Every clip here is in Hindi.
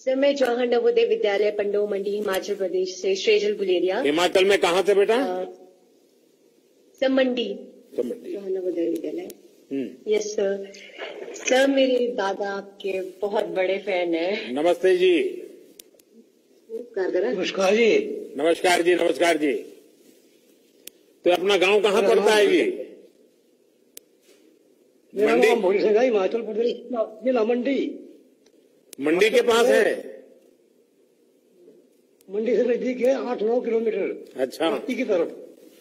सर, मैं जवाहर नवोदय विद्यालय पंडो मंडी हिमाचल प्रदेश से श्रेजल गुलेरिया। हिमाचल में कहाँ से बेटा? Sir, Mandi. Mandi Jawahar Navodaya Vidyalaya. Yes sir. Sir, मेरे दादा आपके बहुत बड़े फैन हैं। नमस्ते जी। नमस्कार जी। नमस्कार जी, नमस्कार जी। तो अपना गांव कहाँ पड़ता है जी? मेरा नाम भोली सिंह है, हिमाचल प्रदेश जिला मंडी। मंडी के पास है? मंडी से नजदीक है, 8-9 किलोमीटर। अच्छा, की तरफ।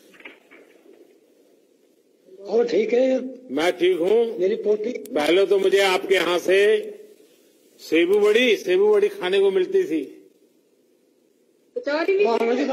और ठीक है? मैं ठीक हूँ। मेरी पोती। पहले तो मुझे आपके यहाँ से सेबू बड़ी खाने को मिलती थी। कचौरी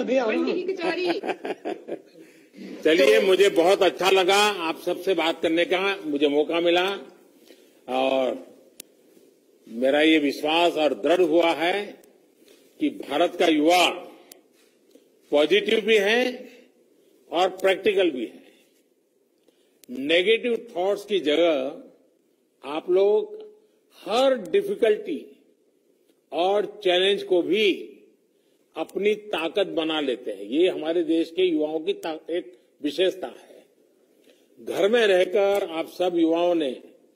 चलिए, मुझे बहुत अच्छा लगा आप सबसे बात करने का मुझे मौका मिला, और मेरा ये विश्वास और दृढ़ हुआ है कि भारत का युवा पॉजिटिव भी है और प्रैक्टिकल भी है। नेगेटिव थॉट्स की जगह आप लोग हर डिफिकल्टी और चैलेंज को भी अपनी ताकत बना लेते हैं। ये हमारे देश के युवाओं की एक विशेषता है। घर में रहकर आप सब युवाओं ने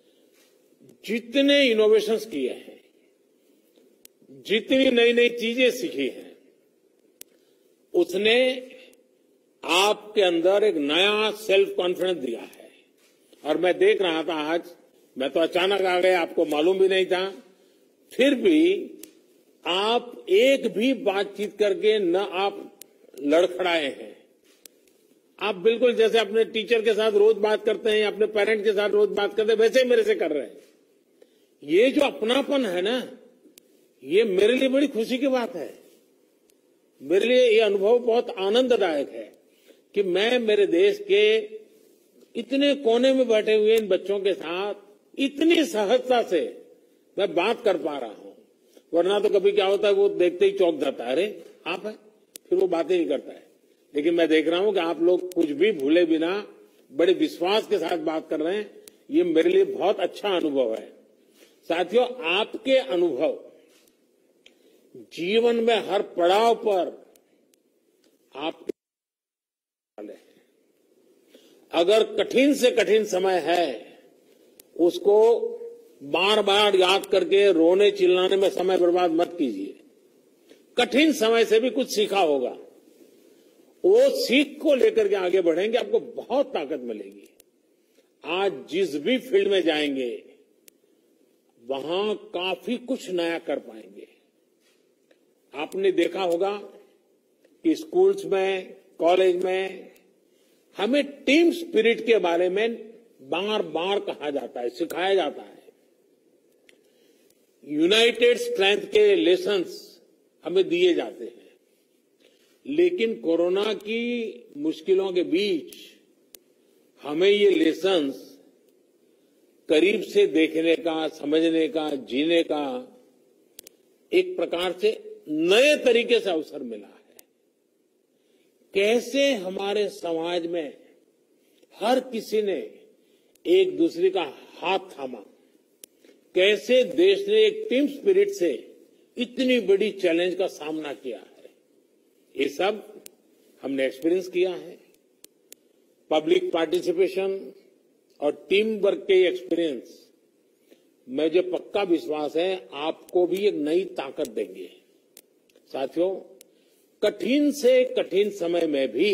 जितने इनोवेशंस किए हैं, जितनी नई नई चीजें सीखी हैं, उसने आपके अंदर एक नया सेल्फ कॉन्फिडेंस दिया है। और मैं देख रहा था आज, मैं तो अचानक आ गया, आपको मालूम भी नहीं था, फिर भी आप एक भी बातचीत करके न आप लड़खड़ाए हैं। आप बिल्कुल जैसे अपने टीचर के साथ रोज बात करते हैं, अपने पेरेंट के साथ रोज बात करते हैं, वैसे मेरे से कर रहे हैं। ये जो अपनापन है ना, ये मेरे लिए बड़ी खुशी की बात है। मेरे लिए ये अनुभव बहुत आनंददायक है कि मैं मेरे देश के इतने कोने में बैठे हुए इन बच्चों के साथ इतनी सहजता से मैं बात कर पा रहा हूं। वरना तो कभी क्या होता है, वो देखते ही चौंक जाता है, अरे आप है, फिर वो बातें नहीं करता है। लेकिन मैं देख रहा हूं कि आप लोग कुछ भी भूले बिना बड़े विश्वास के साथ बात कर रहे हैं। ये मेरे लिए बहुत अच्छा अनुभव है। साथियों, आपके अनुभव जीवन में हर पड़ाव पर आपके वाले हैं। अगर कठिन से कठिन समय है, उसको बार बार याद करके रोने चिल्लाने में समय बर्बाद मत कीजिए। कठिन समय से भी कुछ सीखा होगा, वो सीख को लेकर के आगे बढ़ेंगे, आपको बहुत ताकत मिलेगी। आज जिस भी फील्ड में जाएंगे, वहां काफी कुछ नया कर पाएंगे। आपने देखा होगा कि स्कूल्स में, कॉलेज में हमें टीम स्पिरिट के बारे में बार बार कहा जाता है, सिखाया जाता है। यूनाइटेड स्ट्रेंथ के लेसन्स हमें दिए जाते हैं। लेकिन कोरोना की मुश्किलों के बीच हमें ये लेसन्स करीब से देखने का, समझने का, जीने का एक प्रकार से नए तरीके से अवसर मिला है। कैसे हमारे समाज में हर किसी ने एक दूसरे का हाथ थामा, कैसे देश ने एक टीम स्पिरिट से इतनी बड़ी चैलेंज का सामना किया है, ये सब हमने एक्सपीरियंस किया है। पब्लिक पार्टिसिपेशन और टीम वर्क के एक्सपीरियंस, मुझे पक्का विश्वास है आपको भी एक नई ताकत देंगे। साथियों, कठिन से कठिन समय में भी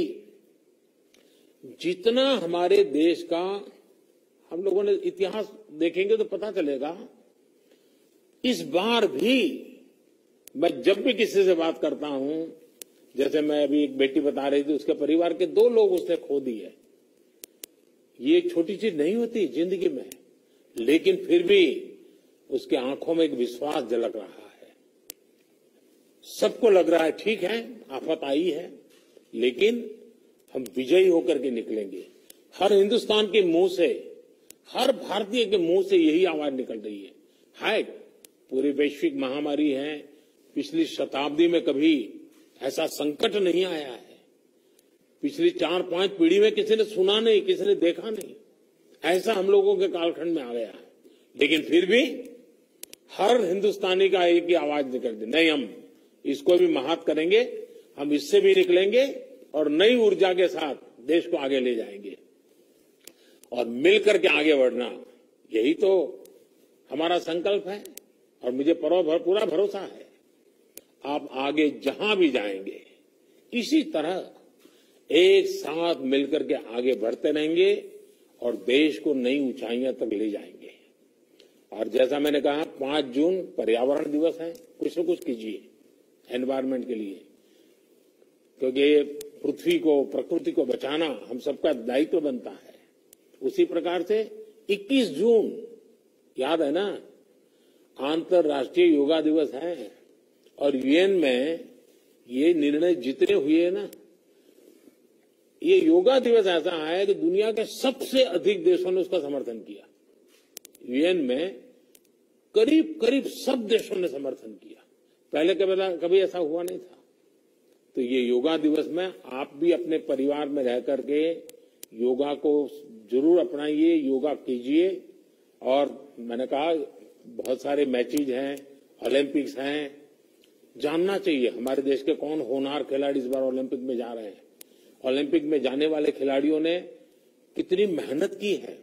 जितना हमारे देश का हम लोगों ने इतिहास देखेंगे तो पता चलेगा, इस बार भी मैं जब भी किसी से बात करता हूं, जैसे मैं अभी एक बेटी बता रही थी, उसके परिवार के 2 लोग उसने खो दिए। ये छोटी चीज नहीं होती जिंदगी में, लेकिन फिर भी उसके आंखों में एक विश्वास झलक रहा है। सबको लग रहा है ठीक है, आफत आई है, लेकिन हम विजयी होकर के निकलेंगे। हर हिंदुस्तान के मुंह से, हर भारतीय के मुंह से यही आवाज निकल रही है। हाय, पूरी वैश्विक महामारी है, पिछली शताब्दी में कभी ऐसा संकट नहीं आया है। पिछली 4-5 पीढ़ी में किसी ने सुना नहीं, किसी ने देखा नहीं, ऐसा हम लोगों के कालखंड में आ गया है। लेकिन फिर भी हर हिंदुस्तानी का एक ही आवाज निकलती, नहीं हम इसको भी महात करेंगे, हम इससे भी निकलेंगे और नई ऊर्जा के साथ देश को आगे ले जाएंगे और मिलकर के आगे बढ़ना, यही तो हमारा संकल्प है। और मुझे पूरा भरोसा है आप आगे जहां भी जाएंगे इसी तरह एक साथ मिलकर के आगे बढ़ते रहेंगे और देश को नई ऊंचाइयां तक ले जाएंगे। और जैसा मैंने कहा 5 जून पर्यावरण दिवस है, कुछ न कुछ कीजिए एनवायरनमेंट के लिए, क्योंकि ये पृथ्वी को, प्रकृति को बचाना हम सबका दायित्व बनता है। उसी प्रकार से 21 जून याद है ना, अंतर्राष्ट्रीय योगा दिवस है और यूएन में ये निर्णय जितने हुए ना, ये योगा दिवस ऐसा है कि दुनिया के सबसे अधिक देशों ने उसका समर्थन किया। यूएन में करीब करीब सब देशों ने समर्थन किया, पहले कभी ऐसा हुआ नहीं था। तो ये योगा दिवस में आप भी अपने परिवार में रह करके योगा को जरूर अपनाइए, योगा कीजिए। और मैंने कहा बहुत सारे मैचेज हैं, ओलंपिक्स हैं, जानना चाहिए हमारे देश के कौन होनहार खिलाड़ी इस बार ओलंपिक में जा रहे हैं। ओलंपिक में जाने वाले खिलाड़ियों ने कितनी मेहनत की है,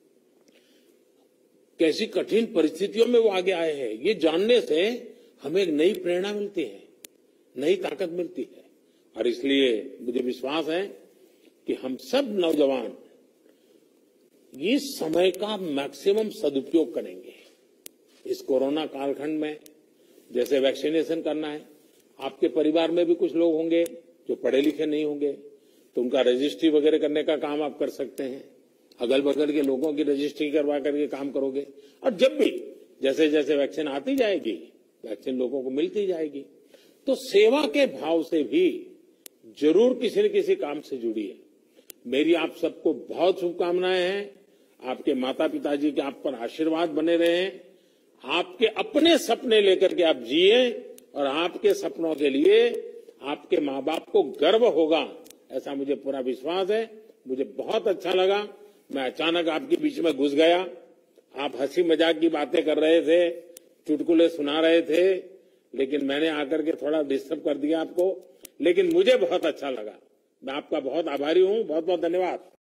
कैसी कठिन परिस्थितियों में वो आगे आए हैं, ये जानने से हमें एक नई प्रेरणा मिलती है, नई ताकत मिलती है। और इसलिए मुझे विश्वास है कि हम सब नौजवान इस समय का मैक्सिमम सदुपयोग करेंगे। इस कोरोना कालखंड में जैसे वैक्सीनेशन करना है, आपके परिवार में भी कुछ लोग होंगे जो पढ़े लिखे नहीं होंगे, तो उनका रजिस्ट्री वगैरह करने का काम आप कर सकते हैं। अगल बगल के लोगों की रजिस्ट्री करवा करके काम करोगे। और जब भी जैसे जैसे वैक्सीन आती जाएगी, वैक्सीन लोगों को मिलती जाएगी, तो सेवा के भाव से भी जरूर किसी न किसी काम से जुड़िए। मेरी आप सबको बहुत शुभकामनाएं हैं। आपके माता पिताजी के आप पर आशीर्वाद बने रहे, आपके अपने सपने लेकर के आप जिए और आपके सपनों के लिए आपके माँ बाप को गर्व होगा, ऐसा मुझे पूरा विश्वास है। मुझे बहुत अच्छा लगा, मैं अचानक आपके बीच में घुस गया, आप हंसी मजाक की बातें कर रहे थे, चुटकुले सुना रहे थे, लेकिन मैंने आकर के थोड़ा डिस्टर्ब कर दिया आपको, लेकिन मुझे बहुत अच्छा लगा। मैं आपका बहुत आभारी हूं। बहुत बहुत धन्यवाद।